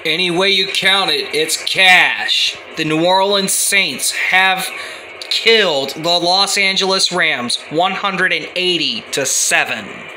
Any way you count it, it's cash. The New Orleans Saints have killed the Los Angeles Rams 180-7.